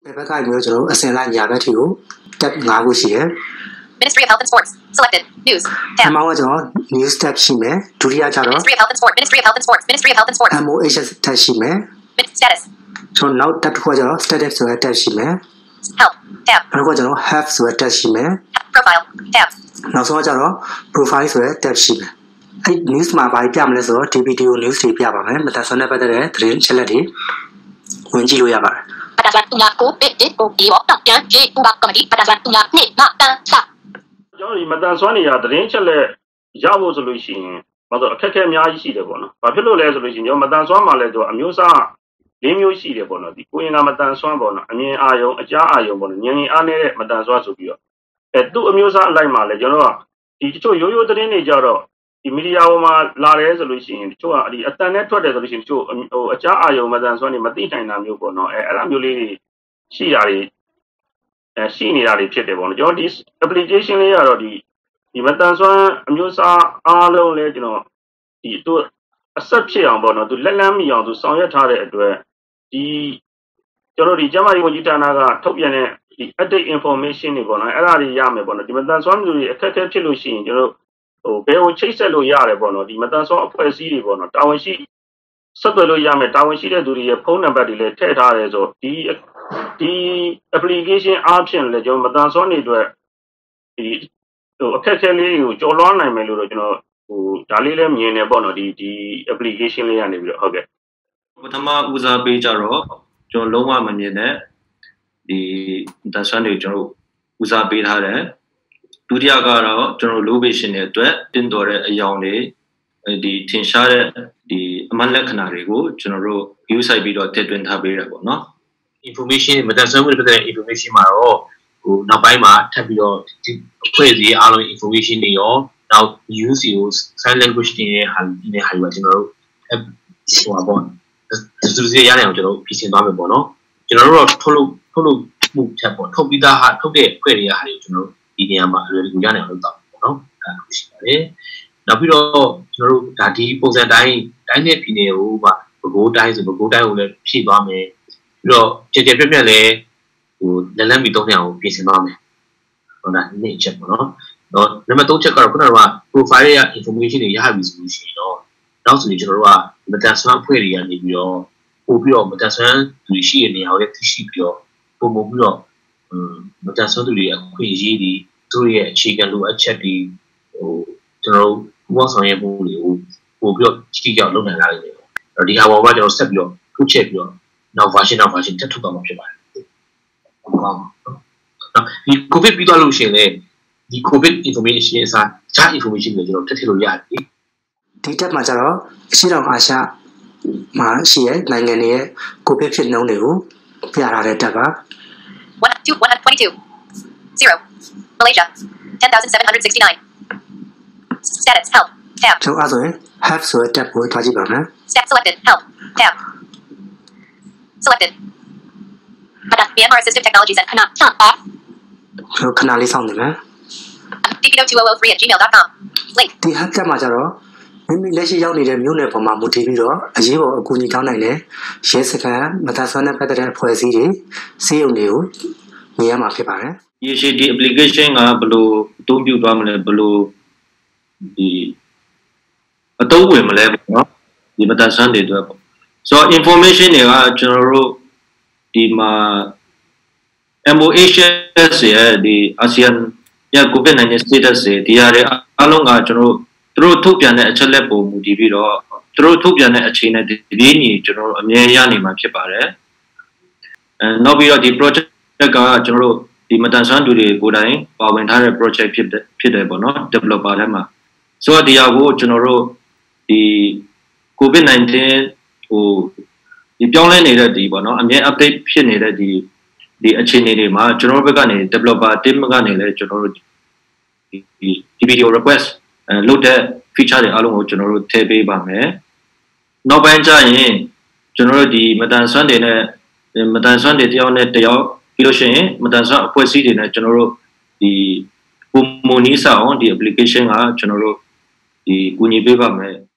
Paperမျိုးကျွန်တော်အစင်လိုက်ညာဘက်ထိကိုတက်5ခုရှိတယ် Ministry of Health and Sports selected news ပထမကကျွန်တော် news tab ရှိမယ်ဒုတိယကျတော့ Ministry of Health and Sports Ministry of Health and Sports Ministry of Health and Sports MOH tab ရှိမယ် status ကျွန်တော်နောက် tab တစ်ခုကကျွန်တော် status ဆိုတဲ့ tab ရှိမယ် health tab နောက်ကကျွန်တော် health ဆိုတဲ့ tab ရှိမယ် profile tab နောက်ဆုံးကကျွန်တော် profile ဆိုတဲ့ tab ရှိမယ်အဲ့ news မှာဘာပြမလဲဆိုတော့ DPDO news တွေပြပါမယ်မတန်ဆွမ်းတဲ့ပတ်သက်တဲ့သတင်းချက်လက်တွေဝင်ကြည့်လို့ရပါတယ် Padasan tunggal ko DPDO takyan J ubak komedi padasan tunggal ni matan sa ကျွန်တော်ဒီမတန်ဆွမ်းနေရသတင်းချက်လက်ရဖို့ဆိုလို့ရှိရင်ဘာလို့အခက်အခဲအများကြီးရှိတယ်ပေါ့နော်။ဘာဖြစ်လို့လဲဆိုလို့ရှိရင်ကျွန်တော်မတန်ဆွမ်းမှလည်းတော့အမျိုးအစား၄မျိုးရှိတယ်ပေါ့နော်။ဒီကိုရင်ကမတန်ဆွမ်းပေါ့နော်။အမြင်အာရုံအကြားအာရုံပေါ့နော်။ဉာဏ်ရည်အားနည်းတဲ့မတန်ဆွမ်းဆိုပြီးတော့သူ့အမျိုးအစားအလိုက်မှလည်းကျွန်တော်ကဒီတချို့ရိုးရိုးသတင်းတွေကြတော့ဒီမီဒီယာပေါ်မှာလာတယ်ဆိုလို့ရှိရင်တချို့ကဒီအတန်နဲ့ထွက်တယ်ဆိုလို့ရှိရင်တချို့အကြားအာရုံမတန်ဆွမ်းနေမသိနိုင်တာမျိုးပေါ့နော်။အဲ့ဒါမျိုးလေးရှိတာတွေရှိနေတာတွေဖြစ်တယ်ပေါ့နော်ကျွန်တော်ဒီ application လေးကတော့ဒီမတန်ဆွမ်းအမျိုးအစားအားလုံးလဲကျွန်တော်ဒီသူအဆက်ဖြစ်အောင်ပေါ့နော်သူလက်လန်းမိအောင်သူဆောင်ရွက်ထားတဲ့အတွက်ဒီကျွန်တော်ဒီကျမကြီးဝန်ကြီးဌာနကထုတ်ပြန်တဲ့ဒီ update information တွေပေါ့နော်အဲ့ဒါတွေရမယ်ပေါ့နော်ဒီမတန်ဆွမ်းမျိုးတွေအခက်အခဲဖြစ်လို့ရှိရင်ကျွန်တော်ဘယ်ကိုချိတ်ဆက်လို့ရတယ်ပေါ့နော်ဒီမတန်ဆွမ်းအဖွဲ့အစည်းတွေပေါ့နော်တာဝန်ရှိဆက်သွယ်လို့ရမယ်တာဝန်ရှိတဲ့သူတွေရဲ့ဖုန်းနံပါတ်တွေလည်းထည့်ထားတယ်ဆိုဒီ application အားဖြင့်လည်းကျွန်တော်မတန်ဆွမ်းနေအတွက်ဒီအခက်အခဲလေးကိုကြော်လွှားနိုင်မယ်လို့တော့ကျွန်တော်ဒါလေးလည်းမြင်နေပေါ့နော်ဒီ application လေးကနေပြီးတော့ဟုတ်ကဲ့ပထမဦးစားပေးကြတော့ကျွန်တော်လုံးဝမမြင်တဲ့ဒီတန်ဆွမ်းတွေကျွန်တော်ဦးစားပေးထားတယ်ဒုတိယကတော့ကျွန်တော် low vision တွေအတွက်တင်တော်တဲ့အယောင်တွေဒီထင်ရှားတဲ့ဒီအမှတ်လက္ခဏာတွေကိုကျွန်တော်တို့ view site ပြီးတော့ထည့်သွင်းထားပေးရပေါ့နော် information မတန်ဆွမ်းမှုတွေပတ်သက်တဲ့ information မှာတော့နောက်ပိုင်းမှာထပ်ပြီးတော့ဒီအဖွဲ့အစည်းအားလုံး information တွေရောနောက် use sign language တွေနဲ့ဟာပါကျွန်တော်တို့ဟိုပါပေါ့ဒီလိုရရတယ်ကျွန်တော်ပြင်ဆင်သွားမယ်ပေါ့နော်ကျွန်တော်တို့တော့ထုတ်လို့မှုချက်ပေါ့ထုတ်ပြီးသားဟာထုတ်တဲ့အဖွဲ့တွေကဟာတွေကျွန်တော်တို့ဒီနေရာမှာအလွယ်တကူရနိုင်အောင်လုပ်တော့ပေါ့နော်အဲလိုရှိပါတယ်နောက်ပြီးတော့ကျွန်တော်တို့ဒါဒီပုံစံတိုင်းနဲ့ပြည်နယ်ဟိုပါပဲခူးတိုင်းဆိုပဲခူးတိုင်းကိုလည်းဖြည့်သွားမယ်ပြီးတော့ကြကြပြက်ပြက်လည်းဟိုလက်လန်းပြီး3နှစ်အောင်ပြင်ဆင်သွားမယ်ဟုတ်လားဒီနေ့ချက်ပေါ့နော်နံပါတ်3ချက်ကတော့ခုနက profile ရဲ့ information တွေရပြီဆိုလို့ရှိရင်တော့နောက်ဆိုရင်ကျွန်တော်တို့ကမတန်ဆွမ်းအဖွဲ့တွေကနေပြီးတော့ပို့ပြီးတော့မတန်ဆွမ်းသူရှိတဲ့နေရာကိုလည်းသိရှိပြီးတော့ပုံပုံပြီးတော့မတန်ဆွမ်းသူတွေအခွင့်အရေးတွေသူတို့ရဲ့အခြေခံလိုအပ်ချက်တွေဟိုကျွန်တော်တို့ဘောဆောင်ရဲ့မှုတွေကိုပို့ပြီးတော့ကြည့်ကြအောင်လုပ်နိုင်လာတယ်ဒီဟာပေါ်မှာကျွန်တော်ဆက်ပြီးတော့ထုတ်ချက်ပြီးတော့နောက် version တက်ထုတ်သွားမှာဖြစ်ပါတယ်ဒီ COVID ပြီးသွားလို့ရှိရင်လည်းဒီ COVID information အစားအခြား information တွေကျွန်တော်ထည့်ထည့်လို့ရတယ်ဒီတက်မှာကျတော့အရှိတော်အာရှမှာရှိတဲ့နိုင်ငံတွေရဲ့ COVID ဖြစ်နှုန်းတွေကိုပြထားတဲ့တက်က 122 0 Malaysia 10,769 status health tab ကျွန်တော်အဲ့ဆိုရင် have ဆိုတဲ့ tab ကိုထားကြည့်ပါမယ် stat selected health tab selected Myanmar Assistive Technologies and Kana off ခဏလေးစောင့်နေမယ် DPDO2003@gmail.com link ဒီ have tab မှာကျတော့မိမိလက်ရှိရောက်နေတဲ့မြို့နယ်ပေါ်မှာမူတည်ပြီးတော့အရေးပေါ်အကူအညီတောင်းနိုင်တဲ့ရဲစခန်းမတန်ဆွမ်းတဲ့ပတ်သက်တဲ့အဖွဲ့အစည်းတွေစေယုံတွေကိုမြင်ရမှာဖြစ်ပါတယ်ဒီရှိဒီ application ကဘယ်လိုအသုံးပြုသွားမလဲဘယ်လိုဒီအသုံးဝင်မလဲပေါ့နော်ဒီမတန်ဆွမ်းတွေအတွက်ပေါ့ဆိုတော့ information တွေကကျွန်တော်တို့ဒီမှာ MOH ရဲ့ဒီ ASEAN ရဲ့ COVID-19 status တွေဒီဟာတွေအားလုံးကကျွန်တော်တို့ထုတ်ပြန်တဲ့အချက်လက်ပုံမူတည်ပြီးတော့သူတို့ထုတ်ပြန်တဲ့အချိန်နဲ့ဒီပြင်းကြီးကျွန်တော်တို့အမြဲရနေမှာဖြစ်ပါတယ်နောက်ပြီးတော့ဒီ project ကကျွန်တော်တို့ဒီမတန်ဆွမ်းသူတွေကိုယ်တိုင်ပါဝင်ထားတဲ့ project ဖြစ်တယ်ပေါ့နော် developer ထဲမှာဆိုတော့ဒီဟာကိုကျွန်တော်တို့ဒီ COVID-19 ဟိုဒီပြောင်းလဲနေတဲ့ဒီပေါ့နော်အမြဲ update ဖြစ်နေတဲ့ဒီအခြေအနေတွေမှာကျွန်တော်တို့ဘက်ကနေ developer team ကနေလည်းကျွန်တော်တို့ဒီ DPDO request လုပ်တဲ့ feature တွေအားလုံးကိုကျွန်တော်တို့ထည့်ပေးပါမယ်နောက်ပိုင်းကျရင်ကျွန်တော်တို့ဒီမတန်ဆွမ်းတွေနဲ့မတန်ဆွမ်းတွေတယောက်နဲ့တယောက်ပြီးလို့ရှိရင်မတန်ဆွမ်းအဖွဲ့အစည်းတွေနဲ့ကျွန်တော်တို့ဒီပုံမနီးဆောင်ဒီ application ကကျွန်တော်တို့ဒီကူညီပေးပါမယ်